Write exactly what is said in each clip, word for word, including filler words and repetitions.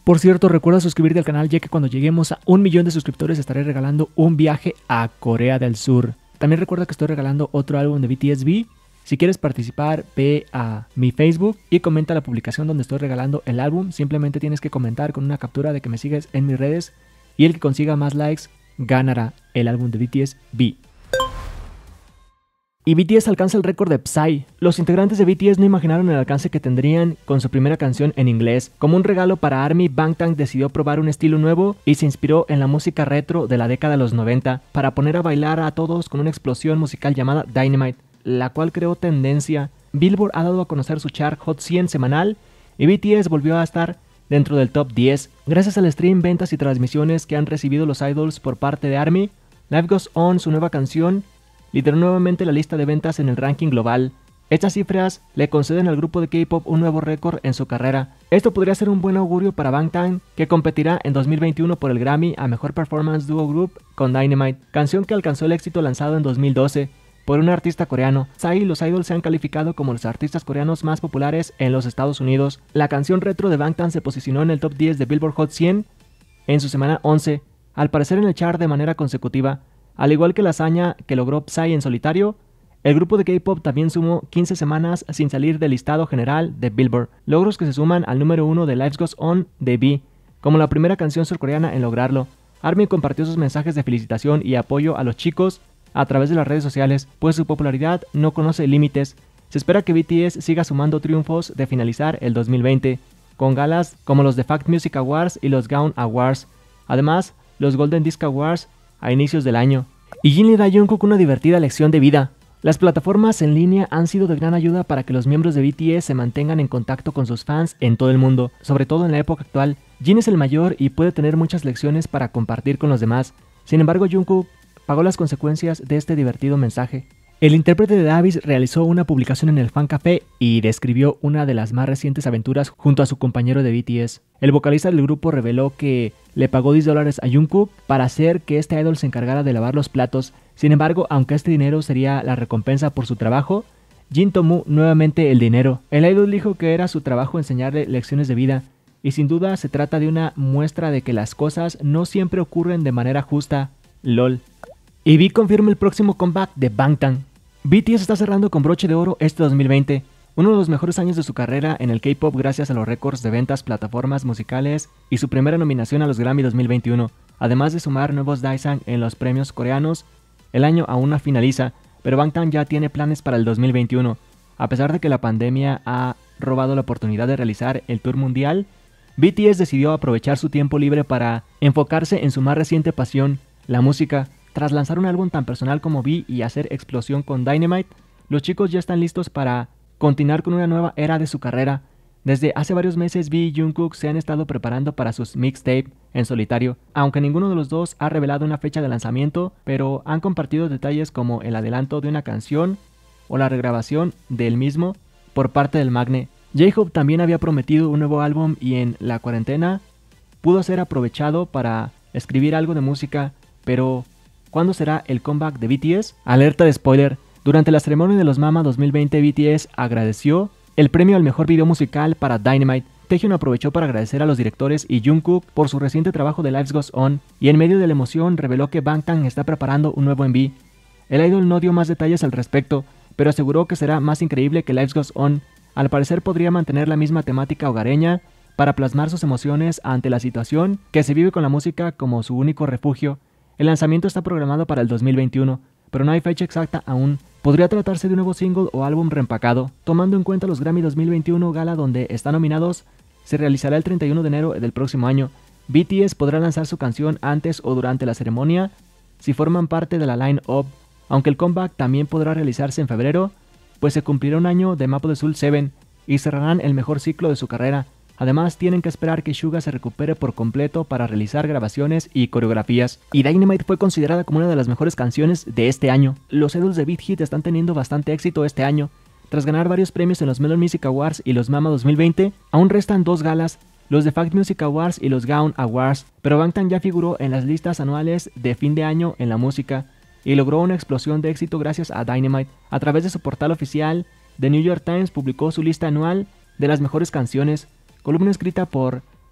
Por cierto, recuerda suscribirte al canal, ya que cuando lleguemos a un millón de suscriptores estaré regalando un viaje a Corea del Sur. También recuerda que estoy regalando otro álbum de B T S B. Si quieres participar, ve a mi Facebook y comenta la publicación donde estoy regalando el álbum. Simplemente tienes que comentar con una captura de que me sigues en mis redes y el que consiga más likes ganará el álbum de B T S B. Y B T S alcanza el récord de Psy. Los integrantes de B T S no imaginaron el alcance que tendrían con su primera canción en inglés. Como un regalo para ARMY, Bangtan decidió probar un estilo nuevo y se inspiró en la música retro de la década de los noventa para poner a bailar a todos con una explosión musical llamada Dynamite, la cual creó tendencia. Billboard ha dado a conocer su chart Hot cien semanal y B T S volvió a estar dentro del top diez. Gracias al stream, ventas y transmisiones que han recibido los idols por parte de ARMY, Life Goes On, su nueva canción, lideró nuevamente la lista de ventas en el ranking global. Estas cifras le conceden al grupo de K-pop un nuevo récord en su carrera. Esto podría ser un buen augurio para Bangtan, que competirá en dos mil veintiuno por el Grammy a Mejor Performance Duo Group con Dynamite, canción que alcanzó el éxito lanzado en dos mil doce por un artista coreano. Psy y los idols se han calificado como los artistas coreanos más populares en los Estados Unidos. La canción retro de Bangtan se posicionó en el top diez de Billboard Hot cien en su semana once, al parecer en el chart de manera consecutiva. Al igual que la hazaña que logró Psy en solitario, el grupo de K-pop también sumó quince semanas sin salir del listado general de Billboard, logros que se suman al número uno de Life Goes On de V, como la primera canción surcoreana en lograrlo. ARMY compartió sus mensajes de felicitación y apoyo a los chicos a través de las redes sociales, pues su popularidad no conoce límites. Se espera que B T S siga sumando triunfos de finalizar el dos mil veinte, con galas como los The Fact Music Awards y los Gaon Awards, además los Golden Disc Awards a inicios del año. Y Jin le da a Jungkook una divertida lección de vida. Las plataformas en línea han sido de gran ayuda para que los miembros de B T S se mantengan en contacto con sus fans en todo el mundo, sobre todo en la época actual. Jin es el mayor y puede tener muchas lecciones para compartir con los demás. Sin embargo, Jungkook pagó las consecuencias de este divertido mensaje. El intérprete de Davis realizó una publicación en el Fan Café y describió una de las más recientes aventuras junto a su compañero de B T S. El vocalista del grupo reveló que le pagó diez dólares a Jungkook para hacer que este idol se encargara de lavar los platos. Sin embargo, aunque este dinero sería la recompensa por su trabajo, Jin tomó nuevamente el dinero. El idol dijo que era su trabajo enseñarle lecciones de vida, y sin duda se trata de una muestra de que las cosas no siempre ocurren de manera justa. LOL. Y V confirma el próximo comeback de Bangtan. B T S está cerrando con broche de oro este dos mil veinte, uno de los mejores años de su carrera en el K-pop gracias a los récords de ventas, plataformas musicales y su primera nominación a los Grammy dos mil veintiuno, además de sumar nuevos Daesang en los premios coreanos. El año aún no finaliza, pero Bangtan ya tiene planes para el dos mil veintiuno. A pesar de que la pandemia ha robado la oportunidad de realizar el tour mundial, B T S decidió aprovechar su tiempo libre para enfocarse en su más reciente pasión, la música. Tras lanzar un álbum tan personal como V y hacer explosión con Dynamite, los chicos ya están listos para continuar con una nueva era de su carrera. Desde hace varios meses V y Jungkook se han estado preparando para sus mixtape en solitario, aunque ninguno de los dos ha revelado una fecha de lanzamiento, pero han compartido detalles como el adelanto de una canción o la regrabación del mismo por parte del Magne. J-Hope también había prometido un nuevo álbum y en la cuarentena pudo ser aprovechado para escribir algo de música, pero ¿cuándo será el comeback de B T S? Alerta de spoiler. Durante la ceremonia de los Mama dos mil veinte, B T S agradeció el premio al mejor video musical para Dynamite. Taehyung aprovechó para agradecer a los directores y Jungkook por su reciente trabajo de Life Goes On, y en medio de la emoción reveló que Bangtan está preparando un nuevo M V. El idol no dio más detalles al respecto, pero aseguró que será más increíble que Life Goes On. Al parecer podría mantener la misma temática hogareña para plasmar sus emociones ante la situación que se vive con la música como su único refugio. El lanzamiento está programado para el dos mil veintiuno, pero no hay fecha exacta aún. Podría tratarse de un nuevo single o álbum reempacado. Tomando en cuenta los Grammy dos mil veintiuno gala donde están nominados, se realizará el treinta y uno de enero del próximo año. B T S podrá lanzar su canción antes o durante la ceremonia si forman parte de la line-up, aunque el comeback también podrá realizarse en febrero, pues se cumplirá un año de Map of the Soul siete y cerrarán el mejor ciclo de su carrera. Además, tienen que esperar que Suga se recupere por completo para realizar grabaciones y coreografías. Y Dynamite fue considerada como una de las mejores canciones de este año. Los idols de Big Hit están teniendo bastante éxito este año. Tras ganar varios premios en los Melon Music Awards y los Mama dos mil veinte, aún restan dos galas, los The Fact Music Awards y los Gaon Awards, pero Bangtan ya figuró en las listas anuales de fin de año en la música y logró una explosión de éxito gracias a Dynamite. A través de su portal oficial, The New York Times publicó su lista anual de las mejores canciones, columna escrita por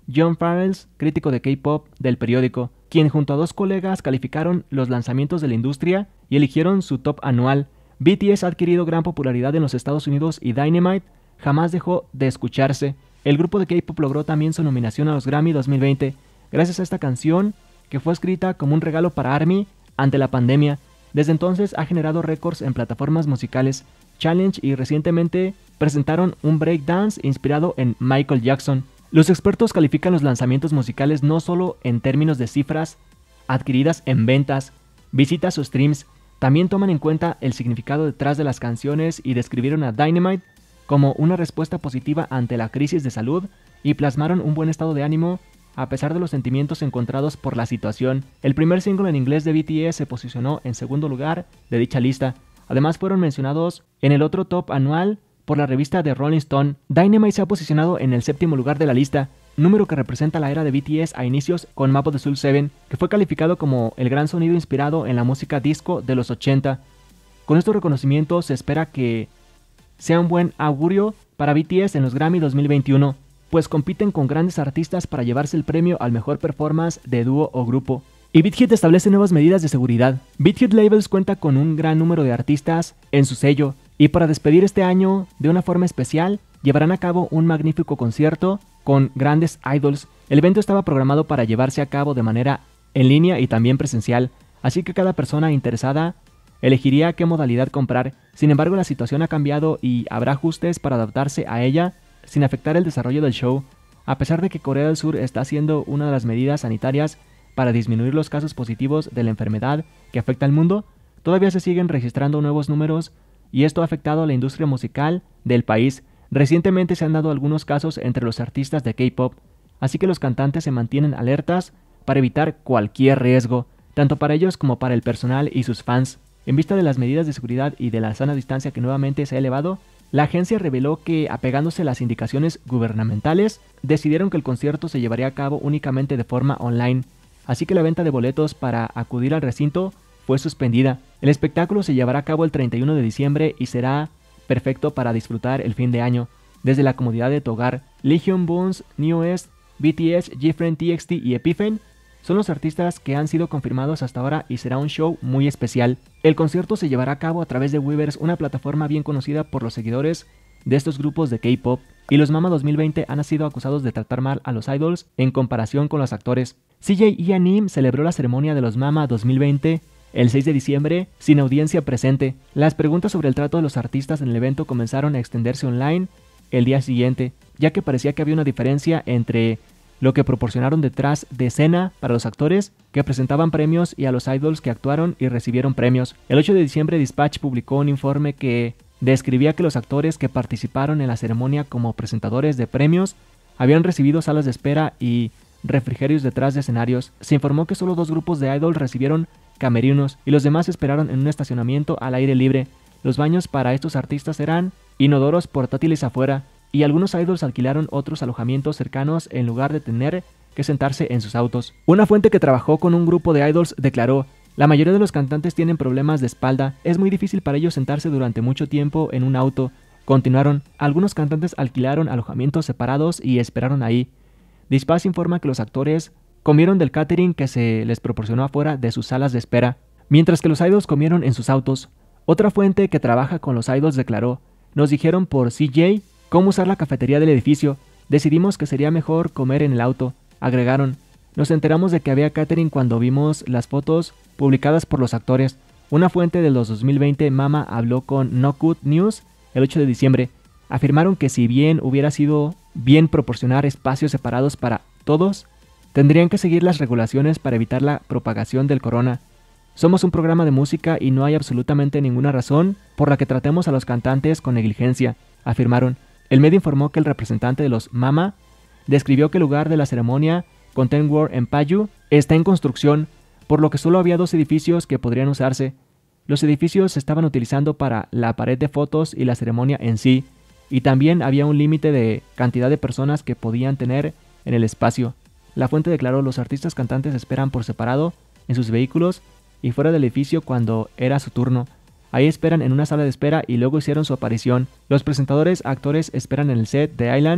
John Farrells, crítico de K-pop del periódico, quien junto a dos colegas calificaron los lanzamientos de la industria y eligieron su top anual. B T S ha adquirido gran popularidad en los Estados Unidos y Dynamite jamás dejó de escucharse. El grupo de K-pop logró también su nominación a los Grammy dos mil veinte gracias a esta canción que fue escrita como un regalo para ARMY ante la pandemia. Desde entonces ha generado récords en plataformas musicales, challenge y recientemente presentaron un breakdance inspirado en Michael Jackson. Los expertos califican los lanzamientos musicales no solo en términos de cifras adquiridas en ventas, visitas o streams, también toman en cuenta el significado detrás de las canciones y describieron a Dynamite como una respuesta positiva ante la crisis de salud y plasmaron un buen estado de ánimo a pesar de los sentimientos encontrados por la situación. El primer single en inglés de B T S se posicionó en segundo lugar de dicha lista. Además fueron mencionados en el otro top anual por la revista The Rolling Stone. Dynamite se ha posicionado en el séptimo lugar de la lista, número que representa la era de B T S a inicios con Map of the Soul siete, que fue calificado como el gran sonido inspirado en la música disco de los ochenta. Con estos reconocimientos se espera que sea un buen augurio para B T S en los Grammy dos mil veintiuno, pues compiten con grandes artistas para llevarse el premio al mejor performance de dúo o grupo. Y Big Hit establece nuevas medidas de seguridad. Big Hit Labels cuenta con un gran número de artistas en su sello, y para despedir este año de una forma especial, llevarán a cabo un magnífico concierto con grandes idols. El evento estaba programado para llevarse a cabo de manera en línea y también presencial, así que cada persona interesada elegiría qué modalidad comprar. Sin embargo, la situación ha cambiado y habrá ajustes para adaptarse a ella sin afectar el desarrollo del show. A pesar de que Corea del Sur está haciendo una de las medidas sanitarias para disminuir los casos positivos de la enfermedad que afecta al mundo, todavía se siguen registrando nuevos números y esto ha afectado a la industria musical del país. Recientemente se han dado algunos casos entre los artistas de K-pop, así que los cantantes se mantienen alertas para evitar cualquier riesgo, tanto para ellos como para el personal y sus fans. En vista de las medidas de seguridad y de la sana distancia que nuevamente se ha elevado, la agencia reveló que, apegándose a las indicaciones gubernamentales, decidieron que el concierto se llevaría a cabo únicamente de forma online, así que la venta de boletos para acudir al recinto fue suspendida. El espectáculo se llevará a cabo el treinta y uno de diciembre y será perfecto para disfrutar el fin de año, desde la comodidad de tu hogar. Legion, Bones, Newest, B T S, GFriend, T X T y Epiphen son los artistas que han sido confirmados hasta ahora y será un show muy especial. El concierto se llevará a cabo a través de Weverse, una plataforma bien conocida por los seguidores de estos grupos de K-pop, y los Mama dos mil veinte han sido acusados de tratar mal a los idols en comparación con los actores. C J y Anim celebró la ceremonia de los Mama dos mil veinte el seis de diciembre sin audiencia presente. Las preguntas sobre el trato de los artistas en el evento comenzaron a extenderse online el día siguiente, ya que parecía que había una diferencia entre lo que proporcionaron detrás de escena para los actores que presentaban premios y a los idols que actuaron y recibieron premios. El ocho de diciembre Dispatch publicó un informe que describía que los actores que participaron en la ceremonia como presentadores de premios habían recibido salas de espera y refrigerios detrás de escenarios. Se informó que solo dos grupos de idols recibieron camerinos y los demás esperaron en un estacionamiento al aire libre. Los baños para estos artistas eran inodoros portátiles afuera, y algunos idols alquilaron otros alojamientos cercanos en lugar de tener que sentarse en sus autos. Una fuente que trabajó con un grupo de idols declaró: la mayoría de los cantantes tienen problemas de espalda, es muy difícil para ellos sentarse durante mucho tiempo en un auto. Continuaron: algunos cantantes alquilaron alojamientos separados y esperaron ahí. Dispatch informa que los actores comieron del catering que se les proporcionó afuera de sus salas de espera, mientras que los idols comieron en sus autos. Otra fuente que trabaja con los idols declaró: nos dijeron por C J cómo usar la cafetería del edificio, decidimos que sería mejor comer en el auto. Agregaron: nos enteramos de que había catering cuando vimos las fotos publicadas por los actores. Una fuente de los dos mil veinte Mama habló con No Cut News el ocho de diciembre. Afirmaron que si bien hubiera sido bien proporcionar espacios separados para todos, tendrían que seguir las regulaciones para evitar la propagación del corona. Somos un programa de música y no hay absolutamente ninguna razón por la que tratemos a los cantantes con negligencia, afirmaron. El medio informó que el representante de los Mama describió que el lugar de la ceremonia, Content World en Payu, está en construcción, por lo que solo había dos edificios que podrían usarse. Los edificios se estaban utilizando para la pared de fotos y la ceremonia en sí, y también había un límite de cantidad de personas que podían tener en el espacio. La fuente declaró: los artistas cantantes esperan por separado en sus vehículos y fuera del edificio cuando era su turno. Ahí esperan en una sala de espera y luego hicieron su aparición. Los presentadores actores esperan en el set de Island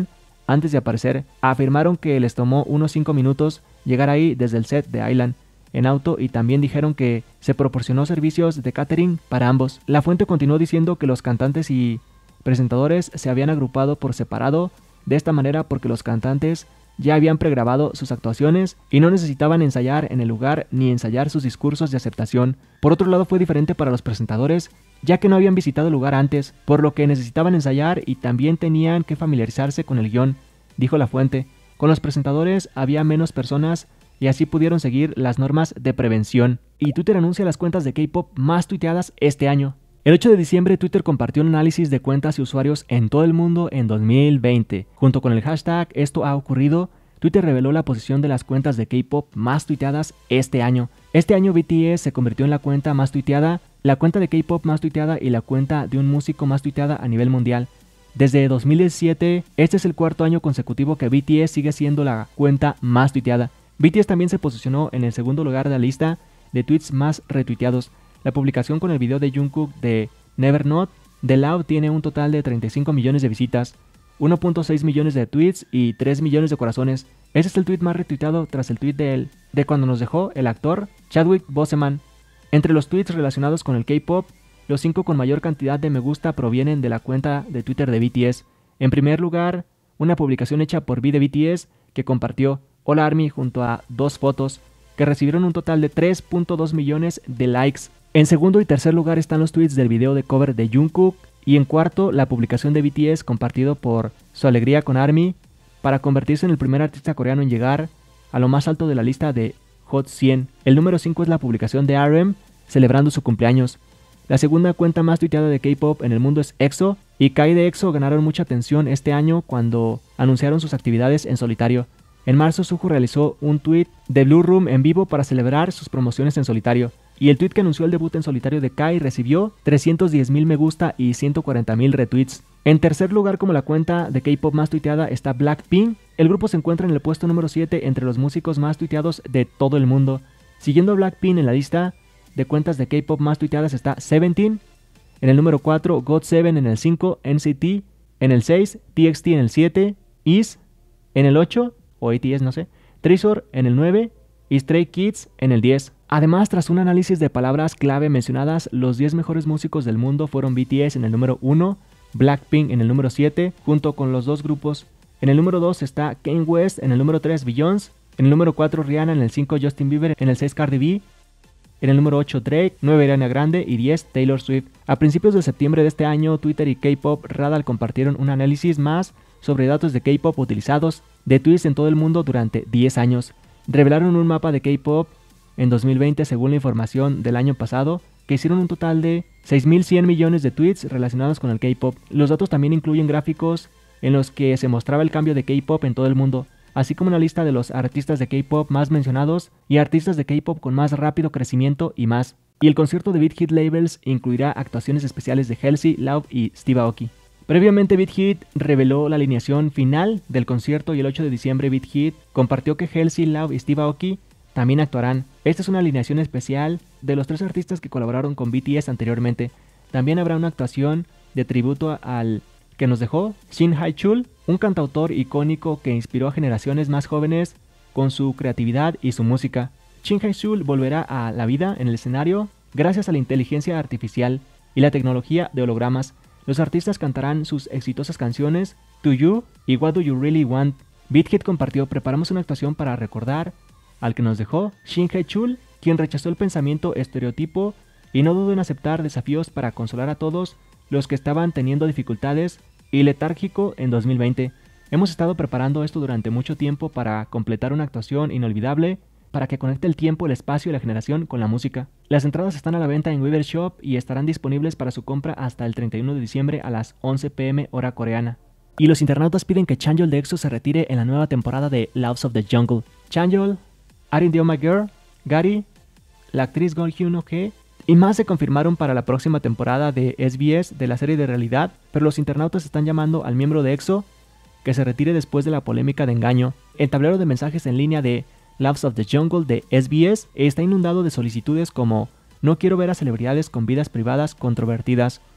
antes de aparecer, afirmaron que les tomó unos cinco minutos llegar ahí desde el set de Island en auto y también dijeron que se proporcionó servicios de catering para ambos. La fuente continuó diciendo que los cantantes y presentadores se habían agrupado por separado de esta manera porque los cantantes ya habían pregrabado sus actuaciones y no necesitaban ensayar en el lugar ni ensayar sus discursos de aceptación. Por otro lado, fue diferente para los presentadores, ya que no habían visitado el lugar antes, por lo que necesitaban ensayar y también tenían que familiarizarse con el guión, dijo la fuente. Con los presentadores había menos personas y así pudieron seguir las normas de prevención. Y Twitter anuncia las cuentas de K-pop más tuiteadas este año. El ocho de diciembre, Twitter compartió un análisis de cuentas y usuarios en todo el mundo en dos mil veinte. Junto con el hashtag "Esto ha ocurrido", Twitter reveló la posición de las cuentas de K-pop más tuiteadas este año. Este año B T S se convirtió en la cuenta más tuiteada, la cuenta de K-pop más tuiteada y la cuenta de un músico más tuiteada a nivel mundial. Desde dos mil diecisiete, este es el cuarto año consecutivo que B T S sigue siendo la cuenta más tuiteada. B T S también se posicionó en el segundo lugar de la lista de tweets más retuiteados. La publicación con el video de Jungkook de Never Not de Love tiene un total de treinta y cinco millones de visitas, uno punto seis millones de tweets y tres millones de corazones. Este es el tweet más retuiteado tras el tweet de él, de cuando nos dejó el actor Chadwick Boseman. Entre los tweets relacionados con el K-pop, los cinco con mayor cantidad de me gusta provienen de la cuenta de Twitter de B T S. En primer lugar, una publicación hecha por V de B T S que compartió Hola Army junto a dos fotos que recibieron un total de tres punto dos millones de likes. En segundo y tercer lugar están los tweets del video de cover de Jungkook y en cuarto la publicación de B T S compartido por Su Alegría con ARMY para convertirse en el primer artista coreano en llegar a lo más alto de la lista de Hot cien. El número cinco es la publicación de R M celebrando su cumpleaños. La segunda cuenta más tuiteada de K-pop en el mundo es EXO, y Kai de EXO ganaron mucha atención este año cuando anunciaron sus actividades en solitario. En marzo, Suho realizó un tweet de Blue Room en vivo para celebrar sus promociones en solitario, y el tweet que anunció el debut en solitario de Kai recibió trescientos diez mil me gusta y ciento cuarenta mil retweets. En tercer lugar, como la cuenta de K-pop más tuiteada, está Blackpink. El grupo se encuentra en el puesto número siete entre los músicos más tuiteados de todo el mundo. Siguiendo a Blackpink en la lista de cuentas de K-pop más tuiteadas está Seventeen, en el número cuatro, God seven en el cinco, N C T en el seis, T X T en el siete, I Z en el ocho, o A T S no sé, Treasure en el nueve y Stray Kids en el diez. Además, tras un análisis de palabras clave mencionadas, los diez mejores músicos del mundo fueron B T S en el número uno, Blackpink en el número siete, junto con los dos grupos. En el número dos está Kanye West, en el número tres Beyoncé, en el número cuatro Rihanna, en el cinco Justin Bieber, en el seis Cardi B, en el número ocho Drake, nueve Ariana Grande y diez Taylor Swift. A principios de septiembre de este año, Twitter y K-Pop Radar compartieron un análisis más sobre datos de K-pop utilizados de tweets en todo el mundo durante diez años. Revelaron un mapa de K-pop en dos mil veinte según la información del año pasado, que hicieron un total de seis mil cien millones de tweets relacionados con el K-pop. Los datos también incluyen gráficos en los que se mostraba el cambio de K-pop en todo el mundo, así como una lista de los artistas de K-pop más mencionados y artistas de K-pop con más rápido crecimiento y más. Y el concierto de Big Hit Labels incluirá actuaciones especiales de Halsey, Lauv y Steve Aoki. Previamente, Big Hit reveló la alineación final del concierto y el ocho de diciembre Big Hit compartió que Halsey, Lauv y Steve Aoki también actuarán. Esta es una alineación especial de los tres artistas que colaboraron con B T S anteriormente. También habrá una actuación de tributo al que nos dejó Shin Hae-chul, un cantautor icónico que inspiró a generaciones más jóvenes con su creatividad y su música. Shin Hae-chul volverá a la vida en el escenario gracias a la inteligencia artificial y la tecnología de hologramas. Los artistas cantarán sus exitosas canciones To You y What Do You Really Want. Big Hit compartió: preparamos una actuación para recordar al que nos dejó Shin Hae-chul, quien rechazó el pensamiento estereotipo y no dudó en aceptar desafíos para consolar a todos los que estaban teniendo dificultades y letárgico en dos mil veinte. Hemos estado preparando esto durante mucho tiempo para completar una actuación inolvidable para que conecte el tiempo, el espacio y la generación con la música. Las entradas están a la venta en Weaver Shop y estarán disponibles para su compra hasta el treinta y uno de diciembre a las once pe eme hora coreana. Y los internautas piden que Chanyeol de EXO se retire en la nueva temporada de Laws of the Jungle. Chanyeol, Arin The Oh My Girl, Gary, la actriz Go Hyun-ok y más se confirmaron para la próxima temporada de S B S de la serie de realidad, pero los internautas están llamando al miembro de EXO que se retire después de la polémica de engaño. El tablero de mensajes en línea de Laws of the Jungle de S B S está inundado de solicitudes como: no quiero ver a celebridades con vidas privadas controvertidas.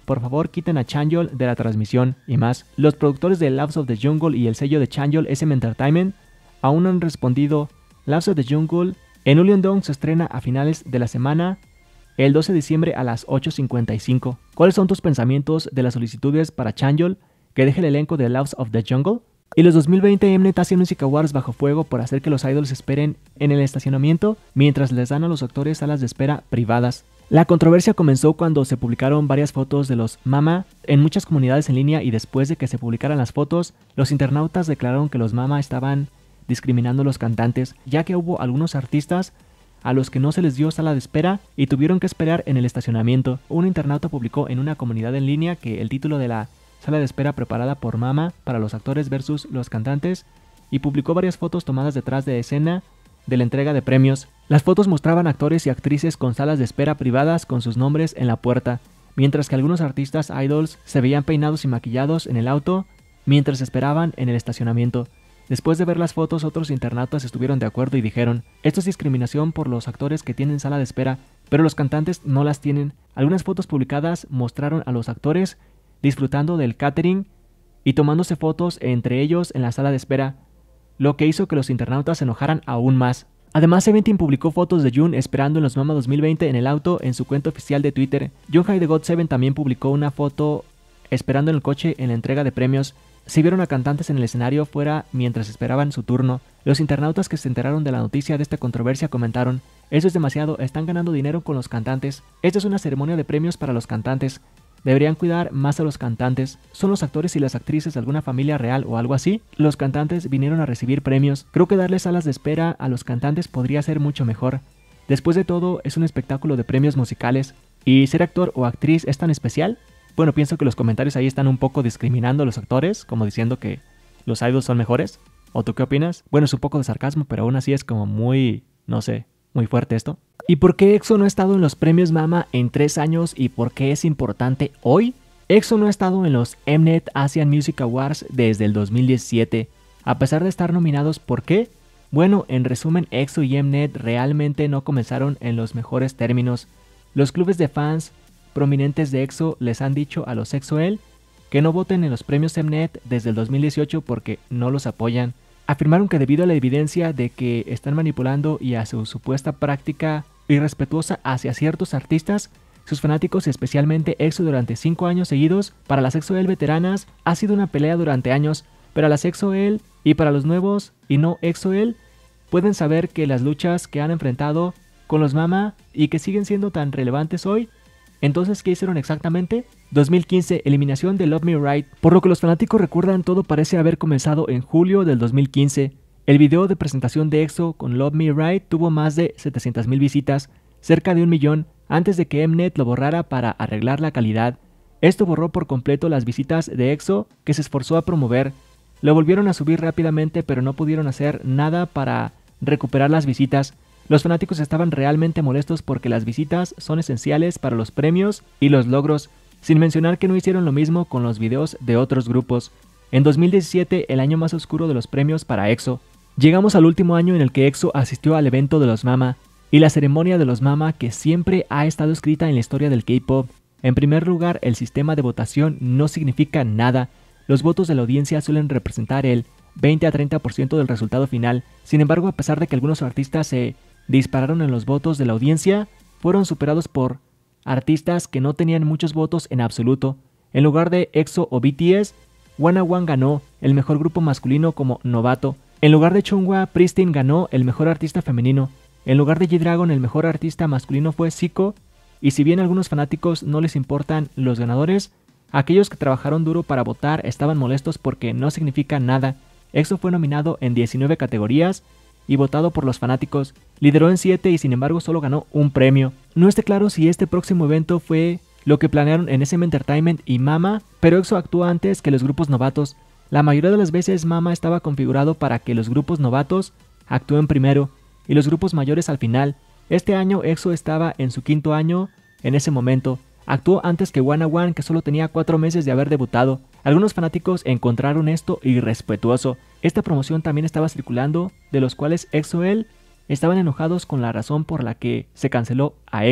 por favor quiten a Chanyeol de la transmisión y más. Los productores de Laws of the Jungle y el sello de Chanyeol S M Entertainment aún no han respondido. Laws of the Jungle en Uliandong se estrena a finales de la semana, el doce de diciembre a las ocho cincuenta y cinco. ¿Cuáles son tus pensamientos de las solicitudes para Chanyeol que deje el elenco de Laws of the Jungle? Y los dos mil veinte Mnet Asian Music Awards bajo fuego por hacer que los idols esperen en el estacionamiento mientras les dan a los actores salas de espera privadas. La controversia comenzó cuando se publicaron varias fotos de los Mama en muchas comunidades en línea y después de que se publicaran las fotos, los internautas declararon que los Mama estaban discriminando a los cantantes, ya que hubo algunos artistas a los que no se les dio sala de espera y tuvieron que esperar en el estacionamiento. Un internauta publicó en una comunidad en línea que el título de la sala de espera preparada por Mama para los actores versus los cantantes y publicó varias fotos tomadas detrás de escena de la entrega de premios. Las fotos mostraban actores y actrices con salas de espera privadas con sus nombres en la puerta, mientras que algunos artistas idols se veían peinados y maquillados en el auto mientras esperaban en el estacionamiento. Después de ver las fotos, otros internautas estuvieron de acuerdo y dijeron: esto es discriminación por los actores que tienen sala de espera, pero los cantantes no las tienen. Algunas fotos publicadas mostraron a los actores disfrutando del catering y tomándose fotos entre ellos en la sala de espera, lo que hizo que los internautas se enojaran aún más. Además, Seventeen publicó fotos de Jun esperando en los Mama dos mil veinte en el auto en su cuenta oficial de Twitter. Junghae de God seven también publicó una foto esperando en el coche en la entrega de premios. Se vieron a cantantes en el escenario fuera mientras esperaban su turno. Los internautas que se enteraron de la noticia de esta controversia comentaron: eso es demasiado, están ganando dinero con los cantantes. Esta es una ceremonia de premios para los cantantes. Deberían cuidar más a los cantantes. ¿Son los actores y las actrices de alguna familia real o algo así? Los cantantes vinieron a recibir premios. Creo que darles salas de espera a los cantantes podría ser mucho mejor. Después de todo, es un espectáculo de premios musicales. ¿Y ser actor o actriz es tan especial? Bueno, pienso que los comentarios ahí están un poco discriminando a los actores, como diciendo que los idols son mejores. ¿O tú qué opinas? Bueno, es un poco de sarcasmo, pero aún así es como muy, no sé, muy fuerte esto. ¿Y por qué EXO no ha estado en los premios Mama en tres años y por qué es importante hoy? EXO no ha estado en los Mnet Asian Music Awards desde el dos mil diecisiete, a pesar de estar nominados. ¿Por qué? Bueno, en resumen, EXO y Mnet realmente no comenzaron en los mejores términos. Los clubes de fans prominentes de EXO les han dicho a los EXO-L que no voten en los premios Mnet desde el dos mil dieciocho porque no los apoyan. Afirmaron que debido a la evidencia de que están manipulando y a su supuesta práctica irrespetuosa hacia ciertos artistas, sus fanáticos y especialmente EXO durante cinco años seguidos, para las EXO-L veteranas ha sido una pelea durante años, pero a las EXO-L y para los nuevos y no EXO-L pueden saber que las luchas que han enfrentado con los Mama y que siguen siendo tan relevantes hoy. Entonces, ¿qué hicieron exactamente? dos mil quince, eliminación de Love Me Right. Por lo que los fanáticos recuerdan, todo parece haber comenzado en julio del dos mil quince. El video de presentación de EXO con Love Me Right tuvo más de setecientas mil visitas, cerca de un millón, antes de que Mnet lo borrara para arreglar la calidad. Esto borró por completo las visitas de EXO, que se esforzó a promover. Lo volvieron a subir rápidamente, pero no pudieron hacer nada para recuperar las visitas. Los fanáticos estaban realmente molestos porque las visitas son esenciales para los premios y los logros, sin mencionar que no hicieron lo mismo con los videos de otros grupos. En dos mil diecisiete, el año más oscuro de los premios para EXO. Llegamos al último año en el que EXO asistió al evento de los Mama, y la ceremonia de los Mama que siempre ha estado escrita en la historia del K-pop. En primer lugar, el sistema de votación no significa nada. Los votos de la audiencia suelen representar el veinte a treinta por ciento del resultado final. Sin embargo, a pesar de que algunos artistas se dispararon en los votos de la audiencia, fueron superados por artistas que no tenían muchos votos en absoluto. En lugar de EXO o B T S, ONE ganó el mejor grupo masculino como novato. En lugar de Chungwa, Pristin ganó el mejor artista femenino. En lugar de G-Dragon, el mejor artista masculino fue Zico. Y si bien a algunos fanáticos no les importan los ganadores, aquellos que trabajaron duro para votar estaban molestos porque no significa nada. EXO fue nominado en diecinueve categorías y votado por los fanáticos. Lideró en siete y sin embargo solo ganó un premio. No está claro si este próximo evento fue lo que planearon en S M Entertainment y Mama, pero EXO actúa antes que los grupos novatos. La mayoría de las veces Mama estaba configurado para que los grupos novatos actúen primero y los grupos mayores al final. Este año EXO estaba en su quinto año en ese momento. Actuó antes que ONE, que solo tenía cuatro meses de haber debutado. Algunos fanáticos encontraron esto irrespetuoso. Esta promoción también estaba circulando, de los cuales EXO-L estaban enojados con la razón por la que se canceló a EXO.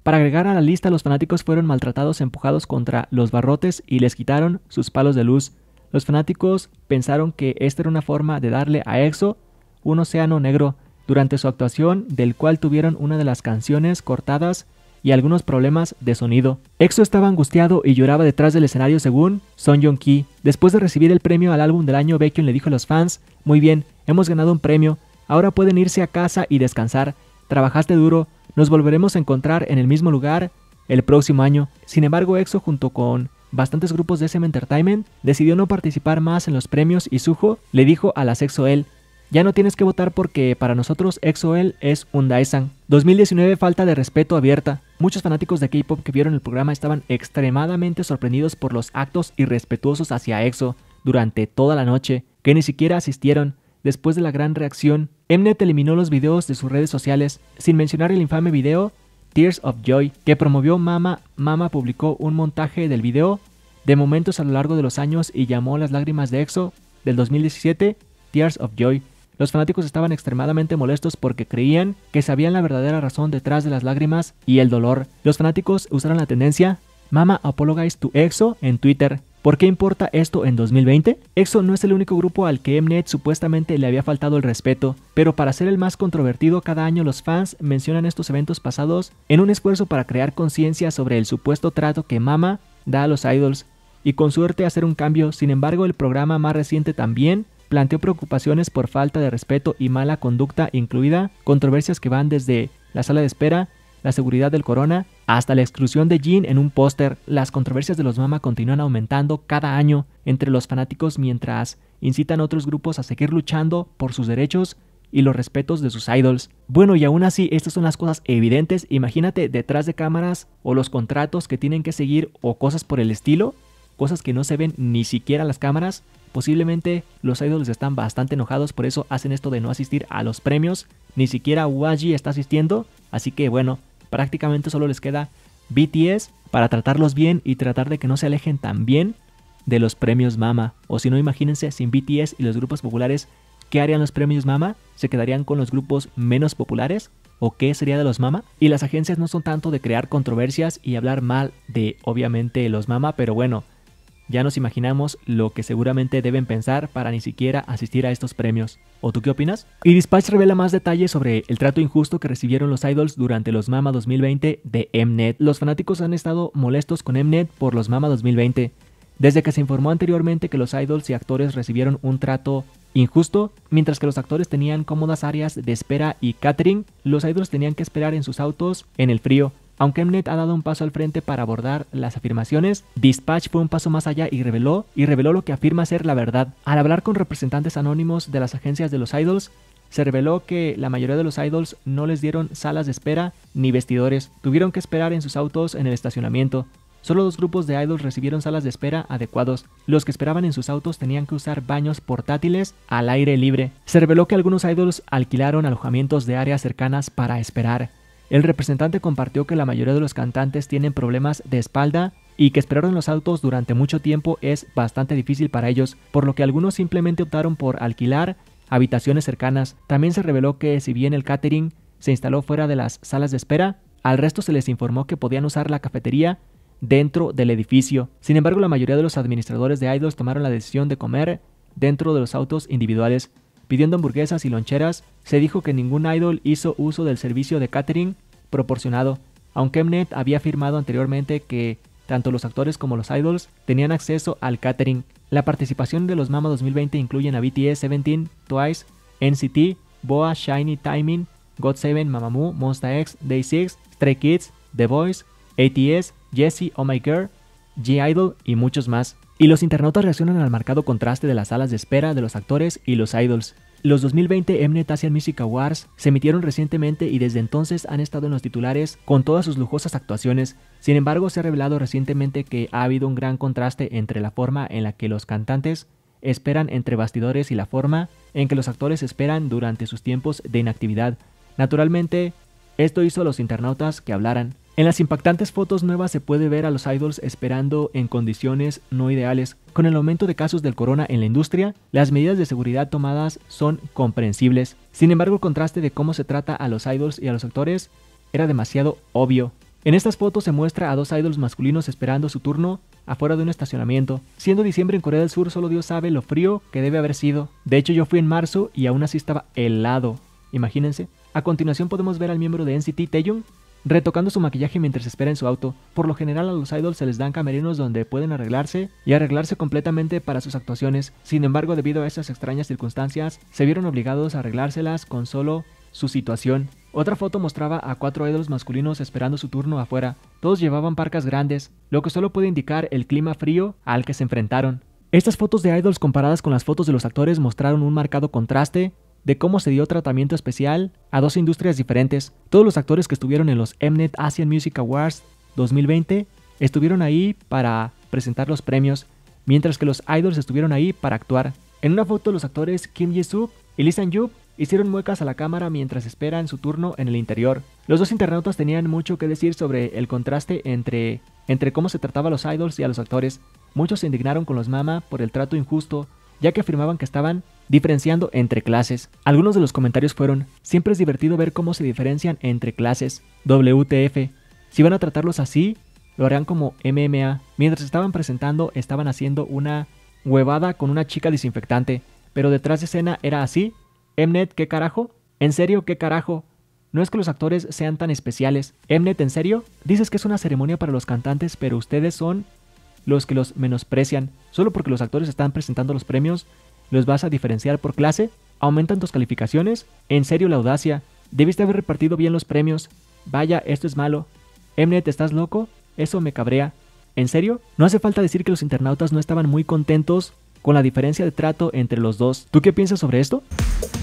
Para agregar a la lista, los fanáticos fueron maltratados empujados contra los barrotes y les quitaron sus palos de luz. Los fanáticos pensaron que esta era una forma de darle a EXO un océano negro durante su actuación, del cual tuvieron una de las canciones cortadas y algunos problemas de sonido. EXO estaba angustiado y lloraba detrás del escenario según Son Joong-ki. Después de recibir el premio al álbum del año, Baekhyun le dijo a los fans: muy bien, hemos ganado un premio, ahora pueden irse a casa y descansar, trabajaste duro, nos volveremos a encontrar en el mismo lugar el próximo año. Sin embargo, EXO, junto con bastantes grupos de S M Entertainment, decidió no participar más en los premios y Suho le dijo a las EXO-L: ya no tienes que votar porque para nosotros EXO-L es un Daesan. dos mil diecinueve, falta de respeto abierta. Muchos fanáticos de K-pop que vieron el programa estaban extremadamente sorprendidos por los actos irrespetuosos hacia EXO durante toda la noche, que ni siquiera asistieron. Después de la gran reacción, Mnet eliminó los videos de sus redes sociales, sin mencionar el infame video Tears of Joy que promovió Mama. Mama publicó un montaje del video de momentos a lo largo de los años y llamó las lágrimas de EXO del dos mil diecisiete Tears of Joy. Los fanáticos estaban extremadamente molestos porque creían que sabían la verdadera razón detrás de las lágrimas y el dolor. Los fanáticos usaron la tendencia Mama Apologize to EXO en Twitter. ¿Por qué importa esto en dos mil veinte? EXO no es el único grupo al que Mnet supuestamente le había faltado el respeto, pero para ser el más controvertido, cada año los fans mencionan estos eventos pasados en un esfuerzo para crear conciencia sobre el supuesto trato que Mama da a los idols y con suerte hacer un cambio. Sin embargo, el programa más reciente también planteó preocupaciones por falta de respeto y mala conducta, incluida controversias que van desde la sala de espera, la seguridad del corona, hasta la exclusión de Jin en un póster. Las controversias de los Mama continúan aumentando cada año entre los fanáticos mientras incitan a otros grupos a seguir luchando por sus derechos y los respetos de sus idols. Bueno, y aún así, estas son las cosas evidentes. Imagínate detrás de cámaras o los contratos que tienen que seguir o cosas por el estilo, cosas que no se ven ni siquiera a las cámaras. Posiblemente los idols están bastante enojados, por eso hacen esto de no asistir a los premios. Ni siquiera Waji está asistiendo, así que bueno, prácticamente solo les queda B T S para tratarlos bien y tratar de que no se alejen tan bien de los premios Mama. O si no, imagínense, sin B T S y los grupos populares, ¿qué harían los premios Mama? ¿Se quedarían con los grupos menos populares? ¿O qué sería de los Mama? Y las agencias no son tanto de crear controversias y hablar mal de, obviamente, los Mama, pero bueno, ya nos imaginamos lo que seguramente deben pensar para ni siquiera asistir a estos premios. ¿O tú qué opinas? Y Dispatch revela más detalles sobre el trato injusto que recibieron los idols durante los Mama dos mil veinte de Mnet. Los fanáticos han estado molestos con Mnet por los Mama dos mil veinte. Desde que se informó anteriormente que los idols y actores recibieron un trato injusto, mientras que los actores tenían cómodas áreas de espera y catering, los idols tenían que esperar en sus autos en el frío. Aunque Mnet ha dado un paso al frente para abordar las afirmaciones, Dispatch fue un paso más allá y reveló, y reveló lo que afirma ser la verdad. Al hablar con representantes anónimos de las agencias de los idols, se reveló que la mayoría de los idols no les dieron salas de espera ni vestidores. Tuvieron que esperar en sus autos en el estacionamiento. Solo dos grupos de idols recibieron salas de espera adecuados. Los que esperaban en sus autos tenían que usar baños portátiles al aire libre. Se reveló que algunos idols alquilaron alojamientos de áreas cercanas para esperar. El representante compartió que la mayoría de los cantantes tienen problemas de espalda y que esperar en los autos durante mucho tiempo es bastante difícil para ellos, por lo que algunos simplemente optaron por alquilar habitaciones cercanas. También se reveló que si bien el catering se instaló fuera de las salas de espera, al resto se les informó que podían usar la cafetería dentro del edificio. Sin embargo, la mayoría de los administradores de idols tomaron la decisión de comer dentro de los autos individuales. Pidiendo hamburguesas y loncheras, se dijo que ningún idol hizo uso del servicio de catering proporcionado, aunque Mnet había afirmado anteriormente que tanto los actores como los idols tenían acceso al catering. La participación de los Mama dos mil veinte incluyen a B T S, Seventeen, Twice, N C T, B O A, SHINee, Taemin, got seven, Mamamoo, Monsta X, Day six, Stray Kids, The Voice, A T S, Jessie, Oh My Girl, G-Idol y muchos más. Y los internautas reaccionan al marcado contraste de las salas de espera de los actores y los idols. Los dos mil veinte Mnet Asian Music Awards se emitieron recientemente y desde entonces han estado en los titulares con todas sus lujosas actuaciones. Sin embargo, se ha revelado recientemente que ha habido un gran contraste entre la forma en la que los cantantes esperan entre bastidores y la forma en que los actores esperan durante sus tiempos de inactividad. Naturalmente, esto hizo a los internautas que hablaran. En las impactantes fotos nuevas se puede ver a los idols esperando en condiciones no ideales. Con el aumento de casos del corona en la industria, las medidas de seguridad tomadas son comprensibles. Sin embargo, el contraste de cómo se trata a los idols y a los actores era demasiado obvio. En estas fotos se muestra a dos idols masculinos esperando su turno afuera de un estacionamiento. Siendo diciembre en Corea del Sur, solo Dios sabe lo frío que debe haber sido. De hecho, yo fui en marzo y aún así estaba helado. Imagínense. A continuación podemos ver al miembro de N C T, Taeyong, retocando su maquillaje mientras espera en su auto. Por lo general a los idols se les dan camerinos donde pueden arreglarse y arreglarse completamente para sus actuaciones. Sin embargo, debido a estas extrañas circunstancias, se vieron obligados a arreglárselas con solo su situación. Otra foto mostraba a cuatro idols masculinos esperando su turno afuera. Todos llevaban parcas grandes, lo que solo puede indicar el clima frío al que se enfrentaron. Estas fotos de idols comparadas con las fotos de los actores mostraron un marcado contraste de cómo se dio tratamiento especial a dos industrias diferentes. Todos los actores que estuvieron en los Mnet Asian Music Awards dos mil veinte estuvieron ahí para presentar los premios, mientras que los idols estuvieron ahí para actuar. En una foto los actores Kim Ji-suk y Lee Sang-yup hicieron muecas a la cámara mientras esperan su turno en el interior. Los dos internautas tenían mucho que decir sobre el contraste entre, entre cómo se trataba a los idols y a los actores. Muchos se indignaron con los Mama por el trato injusto, ya que afirmaban que estaban diferenciando entre clases. Algunos de los comentarios fueron: siempre es divertido ver cómo se diferencian entre clases. W T F. Si van a tratarlos así, lo harán como M M A. Mientras estaban presentando, estaban haciendo una huevada con una chica desinfectante, pero detrás de escena era así. Mnet, ¿qué carajo? ¿En serio, qué carajo? No es que los actores sean tan especiales. Mnet, ¿en serio? Dices que es una ceremonia para los cantantes, pero ustedes son los que los menosprecian. Solo porque los actores están presentando los premios, ¿los vas a diferenciar por clase? ¿Aumentan tus calificaciones? ¿En serio la audacia? Debiste haber repartido bien los premios. Vaya, esto es malo. Mnet, ¿estás loco? Eso me cabrea. ¿En serio? No hace falta decir que los internautas no estaban muy contentos con la diferencia de trato entre los dos. ¿Tú qué piensas sobre esto?